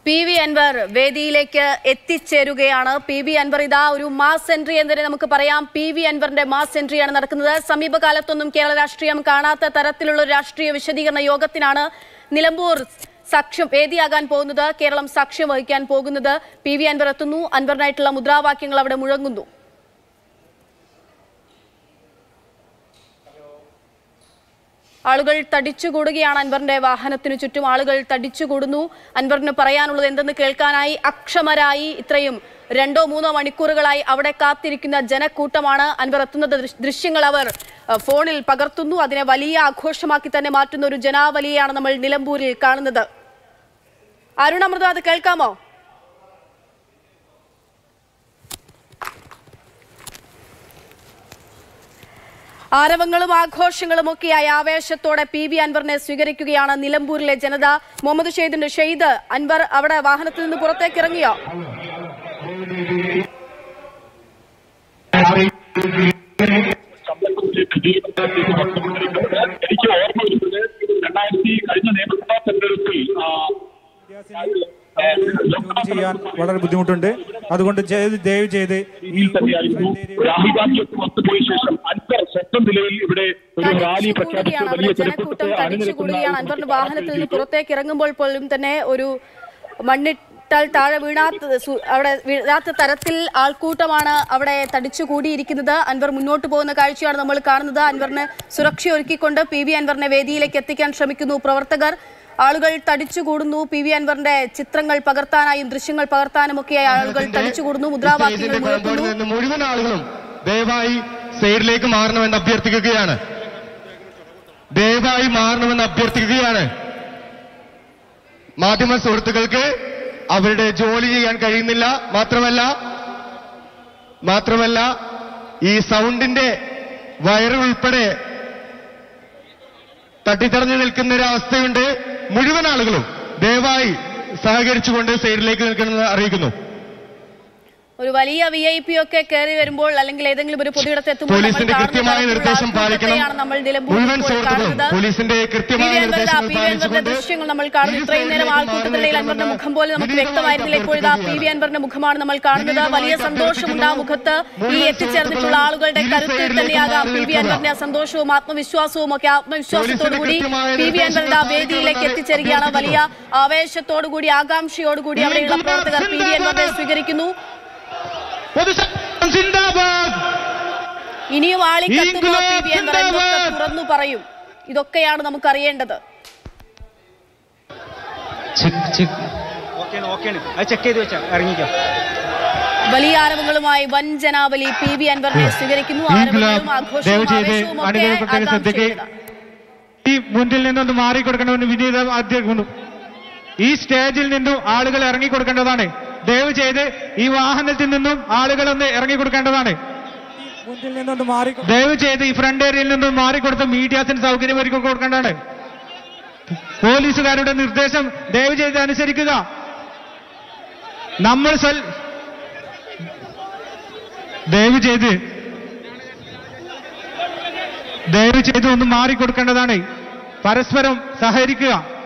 PV Anwar വേദിയിലേക്ക് എത്തിച്ചേരുകയാണ്. PV Anwar ഇതാ ഒരു മാസ് എൻട്രി എന്ന് തന്നെ നമുക്ക് പറയാം. PV Anwarന്റെ മാസ് എൻട്രിയാണ് നടക്കുന്നത്. സമീപകാലത്തൊന്നും കേരള രാഷ്ട്രീയം കാണാത്ത തരത്തിലുള്ള ഒരു രാഷ്ട്രീയ വിശദീകരണ യോഗത്തിനാണ് നിലമ്പൂർ സാക്ഷ്യം വേദിയാകാൻ പോകുന്നത്. കേരളം സാക്ഷ്യം വഹിക്കാൻ പോകുന്നത്. PV Anwar എത്തുന്നു. അൻവറിനായിട്ടുള്ള മുദ്രാവാക്യങ്ങൾ അവിടെ മുഴങ്ങുന്നു. ആളുകൾ തടിച്ചുകൂടുകയാണ്. അൻവറിന്റെ വാഹനത്തിനു ചുറ്റും ആളുകൾ തടിച്ചുകൂടുന്നു. അൻവറിന് പറയാനുള്ളത് എന്തെന്ന് കേൾക്കാനായി അക്ഷമരായി ഇത്രയും 2-3 മണിക്കൂറുകളായി അവിടെ കാത്തിരിക്കുന്ന ജനക്കൂട്ടമാണ്. അൻവർ എത്തുന്ന ദൃശ്യങ്ങൾ അവർ ഫോണിൽ പകർത്തുന്നു. അതിനെ വലിയ ആഘോഷമാക്കി തന്നെ മാറ്റുന്ന ഒരു ജനാവലിയാണ് നമ്മൾ നിലമ്പൂരിൽ കാണുന്നത്. അരുണമൃത, അത് കേൾക്കാമോ? ആരവങ്ങളും ആഘോഷങ്ങളും ഒക്കെയായി ആവേശത്തോടെ PV Anwarനെ സ്വീകരിക്കുകയാണ് നിലമ്പൂരിലെ ജനത. മുഹമ്മദ് ഷെയ്ദ്, അൻവർ അവിടെ വാഹനത്തിൽ നിന്ന് പുറത്തേക്ക് ഇറങ്ങിയോ? എനിക്ക് ഓർമ്മ വരുന്നത് 2000 കഴിഞ്ഞ നിയമസഭാ തെരഞ്ഞെടുപ്പിൽ ചെയ്യാൻ വളരെ ബുദ്ധിമുട്ടുണ്ട്. അതുകൊണ്ട് ദയവ് ചെയ്ത് രാഹുൽ ഗാന്ധിയൊക്കെ ഒത്തുപോയ ശേഷം അൻവർ സ്വന്തം നിലയിൽ ഇവിടെ ഒരു റാലി ജനക്കൂട്ടം തടിച്ചുകൂടുകയാണ്. അൻവറിന്റെ വാഹനത്തിൽ നിന്ന് പുറത്തേക്ക് ഇറങ്ങുമ്പോൾ പോലും തന്നെ ഒരു മണ്ണിട്ടാൽ താഴെ വീഴാത്ത തരത്തിൽ ആൾക്കൂട്ടമാണ് അവിടെ തടിച്ചുകൂടിയിരിക്കുന്നത്. അൻവർ മുന്നോട്ട് പോകുന്ന കാഴ്ചയാണ് നമ്മൾ കാണുന്നത്. അൻവറിന് സുരക്ഷ ഒരുക്കിക്കൊണ്ട് PV Anwarനെ വേദിയിലേക്ക് എത്തിക്കാൻ ശ്രമിക്കുന്നു പ്രവർത്തകർ. ആളുകൾ തടിച്ചുകൂടുന്നു. PV Anwarന്റെ ചിത്രങ്ങൾ പകർത്താനായും ദൃശ്യങ്ങൾ പകർത്താനും ഒക്കെയായി ആളുകൾ തടിച്ചുകൂടുന്നു. മുദ്രാവാക്യങ്ങൾ മുഴങ്ങുന്നു. മുഴുവൻ ആളുകളും ദയവായി സൈഡിലേക്ക് മാറണമെന്ന് അഭ്യർത്ഥിക്കുകയാണ്. മാധ്യമ സുഹൃത്തുക്കൾക്ക് അവരുടെ ജോലി ചെയ്യാൻ കഴിയുന്നില്ല. മാത്രമല്ല ഈ സൗണ്ടിന്റെ വയറ് ഉൾപ്പെടെ തട്ടിത്തടഞ്ഞു നിൽക്കുന്ന ഒരു അവസ്ഥയുണ്ട്. മുഴുവൻ ആളുകളും ദയവായി സഹകരിച്ചുകൊണ്ട് സൈഡിലേക്ക് നിൽക്കണമെന്ന് അറിയിക്കുന്നു. ഒരു വലിയ VIP ഒക്കെ കയറി വരുമ്പോൾ അല്ലെങ്കിൽ ഏതെങ്കിലും ഒരു പൊതുയിടത്ത് എത്തുമ്പോൾ പോലീസിന്റെ കൃത്യമായ നിർദ്ദേശം പാലിക്കണം. മുഴുവൻ സുഹൃത്തുക്കളും പോലീസിന്റെ കൃത്യമായ നിർദ്ദേശങ്ങൾ പാലിച്ചുകൊണ്ട് ദൃശ്യങ്ങൾ നമ്മൾ കാണുന്നു. ഇത്രയും നേരം ആൾക്കൂട്ടത്തിനിടയിൽ അൻവറിന്റെ മുഖം പോലെ നമുക്ക് വ്യക്തമായിരുന്നില്ല. ഇപ്പോഴിതാ PV Anwarന്റെ മുഖമാണ് നമ്മൾ കാണുന്നത്. വലിയ സന്തോഷമുണ്ട് ആ മുഖത്ത്. ഈ എത്തിച്ചേർന്നിട്ടുള്ള ആളുകളുടെ കരുത്തിൽ തന്നെയാകാം PV Anwarന്റെ സന്തോഷവും ആത്മവിശ്വാസവും ഒക്കെ. ആത്മവിശ്വാസത്തോടുകൂടി PV Anwar ഇതാ വേദിയിലേക്ക് എത്തിച്ചേരുകയാണ്. വലിയ ആവേശത്തോടുകൂടി ആകാംക്ഷയോടുകൂടി അവിടെയുള്ള പ്രവർത്തകർ PV Anwarനെ സ്വീകരിക്കുന്നു. ഇനിയും ആളിക്കത്തുന്ന PV Anwar എന്തൊക്കെ തുറന്നു പറയും? ഇതൊക്കെയാണ് നമുക്ക് അറിയേണ്ടത്. വലിയ ആരവങ്ങളുമായി വൻ ജനാവലി PV Anwarനെ സ്വീകരിക്കുന്നു. ആരവങ്ങളും ആഘോഷവും ആവേശവും ഒക്കെ. ഈ മുന്നിൽ നിന്നൊന്ന് മാറിക്കൊടുക്കണമെന്ന് വിനീത അഭ്യർത്ഥിക്കുന്നു. ഈ സ്റ്റേജിൽ നിന്നും ആളുകൾ ഇറങ്ങിക്കൊടുക്കേണ്ടതാണ്. ദയവ് ചെയ്ത് ഈ വാഹനത്തിൽ നിന്നും ആളുകളൊന്ന് ഇറങ്ങിക്കൊടുക്കേണ്ടതാണ്. ദയവ് ചെയ്ത് ഈ ഫ്രണ്ട് ഏരിയയിൽ നിന്നും മാറിക്കൊടുത്ത് മീഡിയാസിന് സൗകര്യം ഒരുക്കി കൊടുക്കേണ്ടതാണ്. പോലീസുകാരുടെ നിർദ്ദേശം ദയവ് ചെയ്ത് അനുസരിക്കുക. ദയവ് ചെയ്ത് ഒന്ന് മാറിക്കൊടുക്കേണ്ടതാണ്. പരസ്പരം സഹകരിക്കുക.